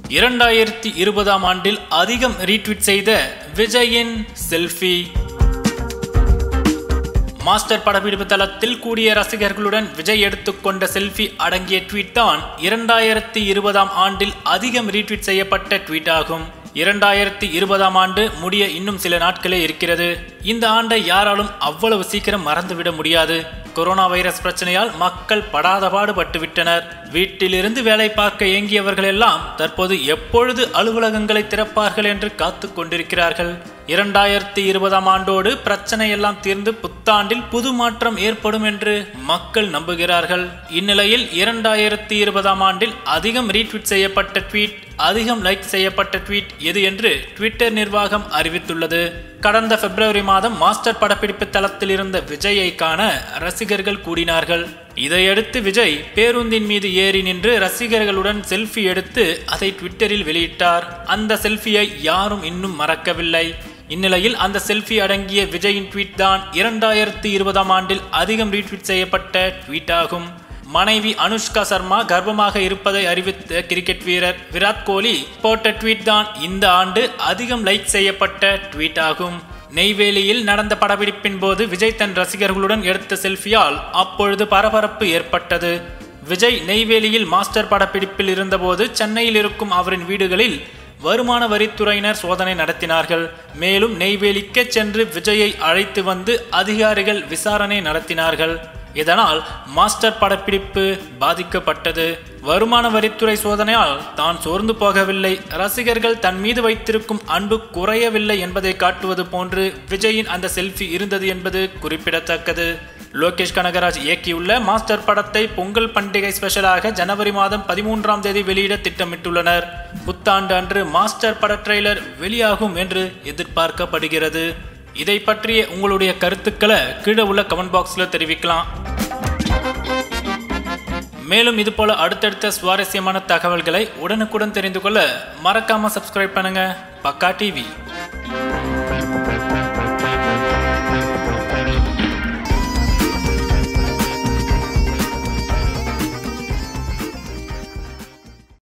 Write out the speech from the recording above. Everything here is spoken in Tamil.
2020ஆம் ஆண்டில் அதிகம் ரீட்வீட் செய்த விஜயின் செல்ஃபி. மாஸ்டர் படப்பிடிப்பு தளத்தில் கூடிய ரசிகர்களுடன் விஜய் எடுத்துக்கொண்ட செல்ஃபி அடங்கிய ட்வீட் தான் 2020ஆம் ஆண்டில் அதிகம் ரீட்வீட் செய்யப்பட்ட ட்வீட் ஆகும். 2020ஆம் ஆண்டு முடிய இன்னும் சில நாட்களே இருக்கிறது. இந்த ஆண்டை யாராலும் அவ்வளவு சீக்கிரம் மறந்துவிட முடியாது. கொரோனா வைரஸ் பிரச்சனையால் மக்கள் படாத பாடுபட்டு விட்டனர். வீட்டிலிருந்து வேலை பார்க்க இயங்கியவர்கள் எல்லாம் தற்போது எப்பொழுது அலுவலகங்களை திறப்பார்கள் என்று காத்து கொண்டிருக்கிறார்கள். 2020ஆம் ஆண்டோடு பிரச்சனை எல்லாம் தீர்ந்து புத்தாண்டில் புது மாற்றம் ஏற்படும் என்று மக்கள் நம்புகிறார்கள். இந்நிலையில் 2020ஆம் ஆண்டில் அதிகம் ரீட்வீட் செய்யப்பட்ட ட்வீட், அதிகம் லைக் செய்யப்பட்ட ட்வீட் எது என்று ட்விட்டர் நிர்வாகம் அறிவித்துள்ளது. கடந்த பிப்ரவரி மாதம் மாஸ்டர் படப்பிடிப்பு தளத்தில் இருந்த விஜயை காண ரசிகர்கள் கூடினார்கள். இதையடுத்து விஜய் பேருந்தின் மீது ஏறி நின்று ரசிகர்களுடன் செல்ஃபி எடுத்து அதை ட்விட்டரில் வெளியிட்டார். அந்த செல்ஃபியை யாரும் இன்னும் மறக்கவில்லை. இந்நிலையில் அந்த செல்ஃபி அடங்கிய விஜயின் ட்வீட் தான் 2020ஆம் ஆண்டில் அதிகம் ரீட்வீட் செய்யப்பட்ட ட்வீட் ஆகும். மனைவி அனுஷ்கா சர்மா கர்ப்பமாக இருப்பதை அறிவித்த கிரிக்கெட் வீரர் விராட் கோலி போட்ட ட்வீட் தான் இந்த ஆண்டு அதிகம் லைக் செய்யப்பட்ட ட்வீட் ஆகும். நெய்வேலியில் நடந்த படப்பிடிப்பின் போது விஜய் தன் ரசிகர்களுடன் எடுத்த செல்ஃபியால் அப்பொழுது பரபரப்பு ஏற்பட்டது. விஜய் நெய்வேலியில் மாஸ்டர் படப்பிடிப்பில் இருந்தபோது சென்னையில் இருக்கும் அவரின் வீடுகளில் வருமான வரித்துறையினர் சோதனை நடத்தினார்கள். மேலும் நெய்வேலிக்கு சென்று விஜயை அழைத்து வந்து அதிகாரிகள் விசாரணை நடத்தினார்கள். இதனால் மாஸ்டர் படப்பிடிப்பு பாதிக்கப்பட்டது. வருமான வரித்துறை சோதனையால் தான் சோர்ந்து போகவில்லை, ரசிகர்கள் தன் மீது வைத்திருக்கும் அன்பு குறையவில்லை என்பதை காட்டுவது போன்று விஜயின் அந்த செல்ஃபி இருந்தது என்பது குறிப்பிடத்தக்கது. லோகேஷ் கனகராஜ் இயக்கியுள்ள மாஸ்டர் படத்தை பொங்கல் பண்டிகை ஸ்பெஷலாக ஜனவரி மாதம் 13ஆம் தேதி வெளியிட திட்டமிட்டுள்ளனர். புத்தாண்டு அன்று மாஸ்டர் பட ட்ரெய்லர் வெளியாகும் என்று எதிர்பார்க்கப்படுகிறது. இதை பற்றிய உங்களுடைய கருத்துக்களை கீழே உள்ள கமெண்ட் பாக்ஸில் தெரிவிக்கலாம். மேலும் இதுபோல அடுத்தடுத்த சுவாரஸ்யமான தகவல்களை உடனுக்குடன் தெரிந்து கொள்ள மறக்காம சப்ஸ்கிரைப் பண்ணுங்க. பக்கா டிவி.